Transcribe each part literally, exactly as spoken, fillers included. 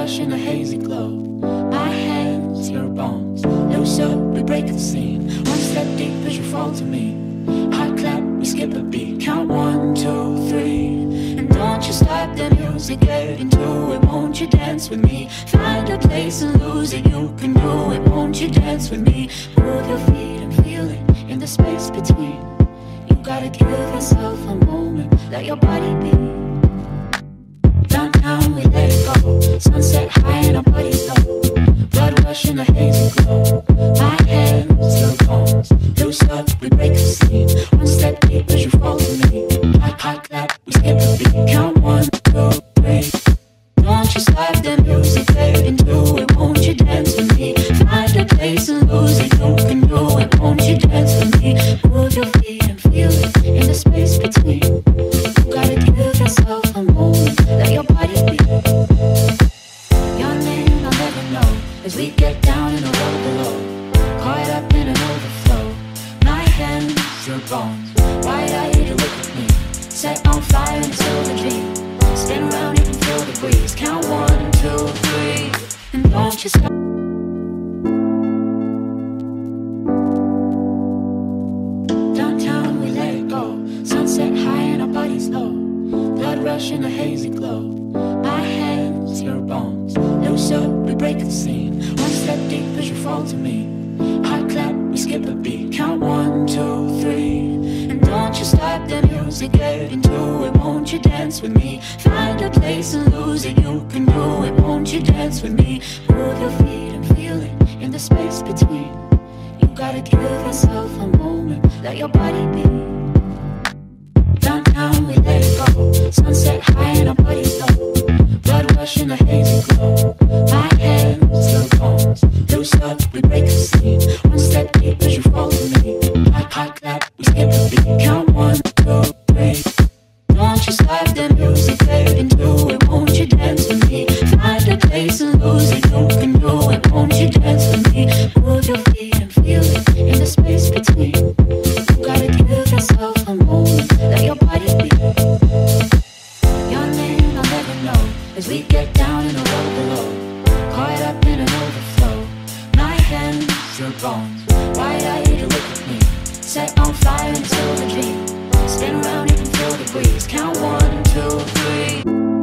rush in a hazy glow. My hands, your bones. Loose up, we break the scene. One step deep as you fall to me. Hot clap, we skip a beat. Count one, two, three. And don't you stop the music, get into it. Won't you dance with me? Find a place and lose it. You can do it. Won't you dance with me? Move your feet and feel it in the space between. You gotta give yourself a moment. Let your body be. Downtown we let it go. Sunset high and our bodies low. Blood rush in a hazy glow. My hands, your bones. Loose up, we break the scene. One step deep as you fall to me. Hot, hot clap, we skip a beat. Count one, two, three. Don't you stop the music, get into it. Won't you dance with me? Find a place and lose it. You can do it. Won't you dance with me? Move your feet and feel it in the space between. You gotta give yourself a moment. Let your body be. Your name I'll never know as we get down in the road below. Caught up in an overflow. My hands, your bones. Wide-eyed, you look at me. Set on fire until the dream. Spin around, you can feel the breeze. Count one, two, three. And don't you stop. Downtown we let it go. Sunset high and our bodies low. Blood rush in a hazy glow. My hands, your bones. Loose up, we break the scene. One step deep as you fall to me. Hot clap, we skip a beat. Count one, two, three. And don't you stop the music, get into it. Won't you dance with me? Find a place and lose it. You can do it. Won't you dance with me? Move your feet and feel it in the space between. You gotta give yourself a moment. Let your body be. Downtown we let it go. Sunset high and our bodies low. Blood rush in a hazy glow. My hands, your bones. Loose up, we break the scene. One step deep as you fall to me. Hot, hot clap, we skip a beat. Count one, two, three. Don't you stop the music, get into it. Won't you dance with me? Find a place and lose it. You can do it. Won't you dance with me? Move your feet and feel it in the space between. You gotta give yourself a moment. Let your body be. Your name I'll never know as we get down in the road below. Caught up in an overflow. My hands, your bones. Wide-eyed, you look at me. Set on fire until the dream. Spin around, you can feel the breeze. Count one, two, three.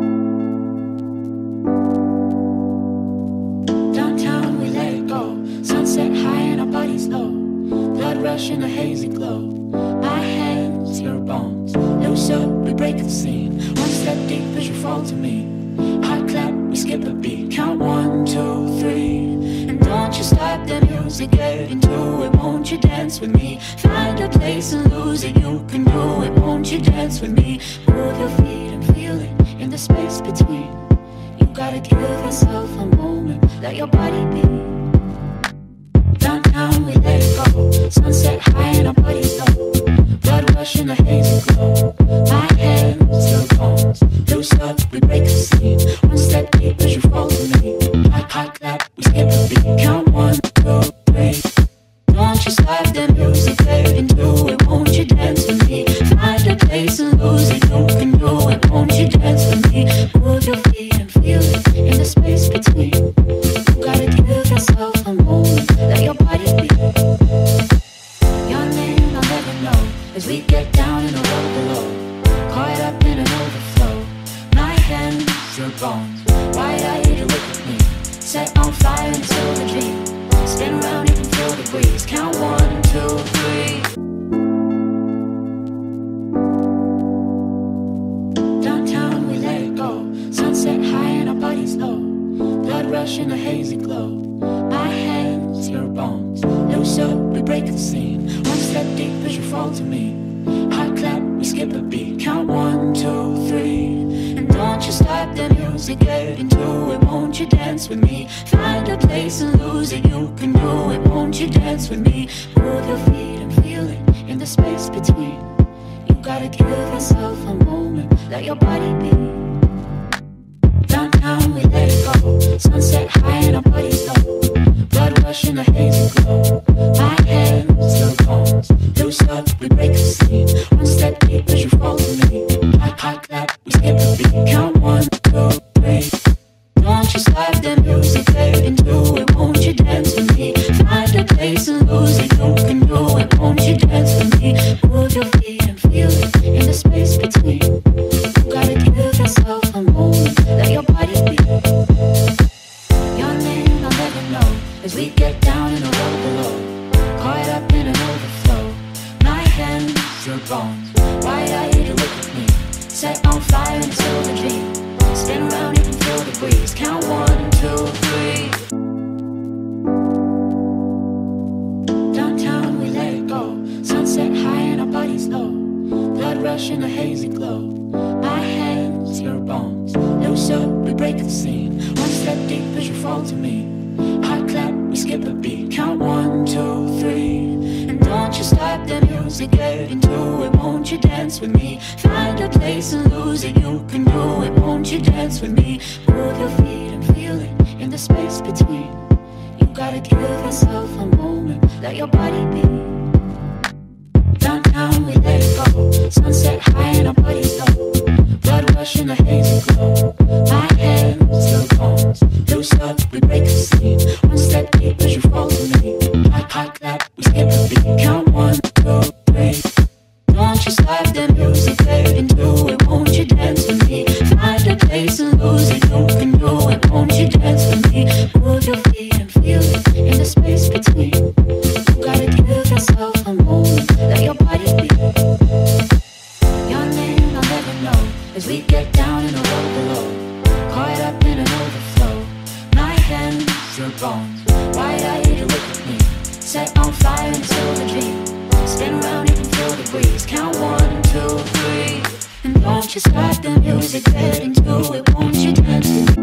Downtown we let it go. Sunset high and our bodies low. Blood rush in a hazy glow. My hands, your bones. Loose up, we break the scene. One step deep as you fall to me. Hot clap, we skip a beat. Count one, two, three. And don't you stop the music, get into it. Won't you dance with me? Find a place and lose it. You can do it. Won't you dance with me? Move your feet and feel it in the space between. You gotta give yourself a moment. Let your body be. Downtown we let it go. Sunset high and our bodies low. Blood rush in a hazy glow. My hands, your bones. Loose up, we break the scene. One step deep as you fall to me. Hot, hot clap, we skip a beat. Count one, two, three. Don't you stop the music, get into it. Won't you dance with me? Find a place and lose it. You can do it. Won't you dance with me? Move your feet and feel it in the space between. You gotta give yourself a moment. Let your body be. Your name I'll never know as we get down in the road below. Caught up in an overflow. My hands, your bones. Wide-eyed, you look at me. Set on fire until the dream. Spin around, you can feel the breeze. Count one, two, three. Downtown we let it go. Sunset high and our bodies low. Blood rush in a hazy glow. My hands, your bones. Loose up, we break the scene. One step deep as you fall to me. Hot clap, we skip a beat. Count one, two, three. And don't you stop the music, get into it. Won't you dance with me? Find a place and lose it. You can do it. Won't you dance with me? Move your feet and feel it in the space between. You gotta give yourself a moment. Let your body be. Downtown we let it go. Sunset high and our bodies low. Blood rush in a hazy glow. My hands, your bones. Loose up, we break the scene. One step deep as you fall to me. Hot, hot clap, we skip a beat. Count one, two, three. Don't you stop down in a roll below, caught up in an overflow. My hands are bones, wide-eyed you look at me, set on fire until the dream. Spin around, you can feel the breeze. Count one, two, three. Downtown we let it go, sunset high and our bodies low, blood rush in a hazy glow. My hands, your bones, loose up, we break the scene. One step deep as you fall to me, hot clap, we skip a beat. Count one, two, three. And don't you stop the music, get into it. Won't you dance with me? Find a place and lose it, you can do it. Won't you dance with me? Move your feet and feel it in the space between. You gotta give yourself a moment, let your body be. Downtown we let it go, sunset high and our bodies low, blood rush in a hazy glow. My hands, your bones, loose up, we break the scene. One step deep as you fall to me, hot, hot clap, we skip a beat. Count one, two, three. Don't you stop the music, get into it. Won't you dance with me? Find a place and lose it, you can do it. Won't you dance with me? Move your feet and feel it in the space between. You gotta give yourself a moment, let your body be. Your name I'll never know, as we get down in a roll below, caught up in an overflow. My hands, your bones, wide-eyed you look at me, set on fire until the dream. Spin around, you can feel the breeze. Count one, two, three. And don't you stop the music, get into it. Won't you dance with me?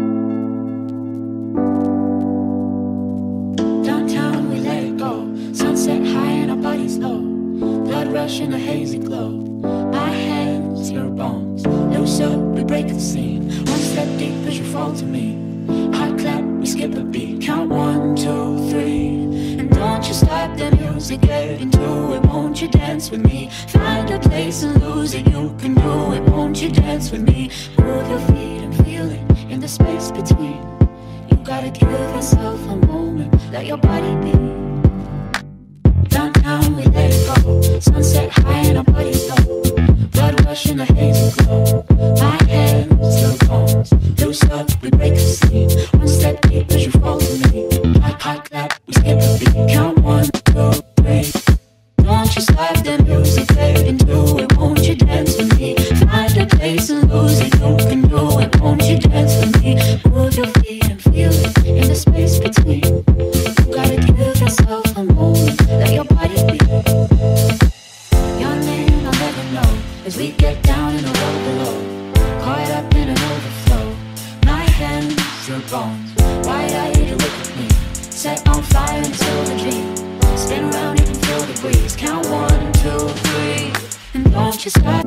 Downtown we let it go, sunset high and our bodies low, blood rush in a hazy glow. My hands, your bones, loose up, we break the scene. One step deep as you fall to me, hot clap, we skip a beat. Count one, two, three. And don't you stop the music, get into it. Won't you dance with me? Find a place and lose it, you can do it. Won't you dance with me? Move your feet and feel it in the space between. You gotta give yourself a moment, let your body be. Downtown we let it go, sunset high and our bodies low, blood rush in a hazy glow. My hands, your bones, loose up, we break the scene. One step deep as you fall to me, hot, hot clap, we skip a beat. Count one, two, three. Don't you stop the music, get into it. Won't you dance with me? Find a place and lose it, you can do it. Won't you dance with me? Move your feet and feel it in the space between. You gotta give yourself a moment, let your body be. Your name I'll never know, as we get down in a roll below, caught up in an overflow. My hands, your bones, wide-eyed you look at me, set on fire until the dream. Spin around, you can feel the breeze. Count one, two, three. And don't you stop.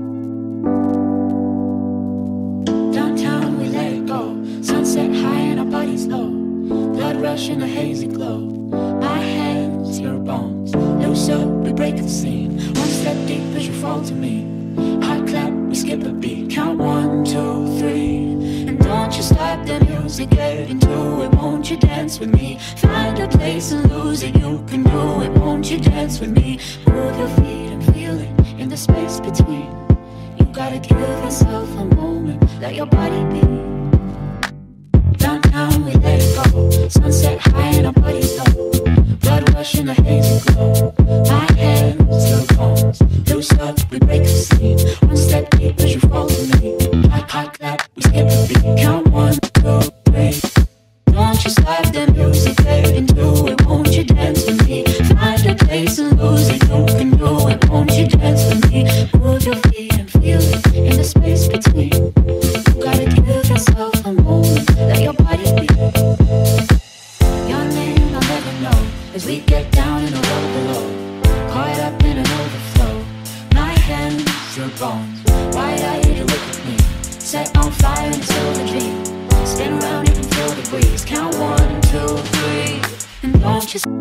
Downtown we let it go, sunset high and our bodies low, blood rush in a hazy glow. My hands, your bones, loose up, we break the scene. One step deep as you fall to me, hot clap, we skip a beat. Count one, two, three. And don't you stop the music, get into it. Won't you dance with me? Find a place and lose it, you can do it. Won't you dance with me? Move your feet and feel it in the space between. You gotta give yourself a moment, let your body be. Downtown we let it go, sunset high and our bodies low, blood rush in a hazy glow. My hands, your bones, loose up, we break the scene. One step deep as you fall to me, hot, hot clap, we skip a beat. Count one, two, three. Don't you stop the music, get into it. Won't you dance with me? Find a place and lose it, you can do it. Won't you dance with me? Move your feet and feel it in the space between. You gotta give yourself a moment, let your body be. Your name I'll never know, as we get down in a roll below, caught up in an overflow. My hands, your bones, wide-eyed you look at me, set on fire until the dream. Spin around, you can feel the breeze. Count one, two, three. And don't you.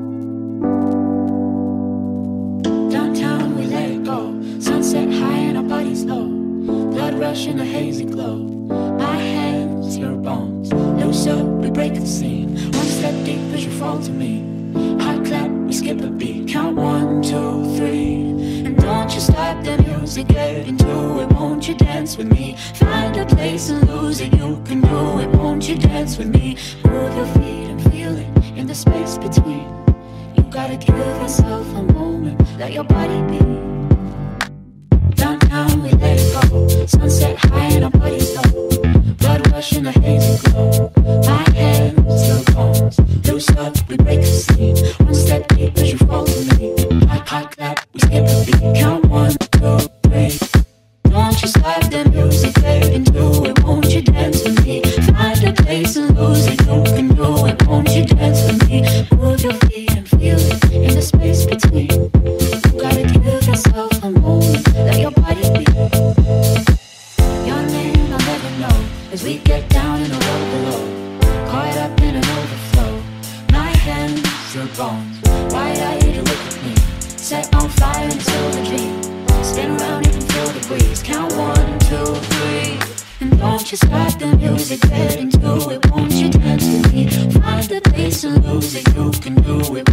Downtown we let it go, sunset high and our bodies low, blood rush in a hazy glow. My hands, your bones, loose up, we break the scene. One step deep as you fall to me, hot clap, we skip a beat. Count one, two, three. And don't you stop the music, get into it. Won't you dance with me? Find a place and lose it, you can do it. Won't you dance with me? Move your feet and feel it in the space between. You gotta give yourself a moment, let your body be. Downtown we let it go, sunset high and our bodies low. Blood rush in a hazy glow. My hands to the bones, loose up, we break the scene. One step deep as you fall to me. Hot, hot clap, we skip a beat. Count one, two, three. Don't you stop the music, get into it. Won't you dance with me? Find a place and lose it. You can do it. Won't you dance with me? Move your feet and feel it in the space between. You gotta give yourself a moment, let your body be. Your name I'll never know as we get down in the road below. Caught up in an overflow. My hands are bones. Wide-eyed, you look at me. Set on fire until the dream. Spin around, you can feel the breeze. Count one, two, three. And don't you stop the music, get into it. Won't you dance with me? Find the place and lose it. You can do it.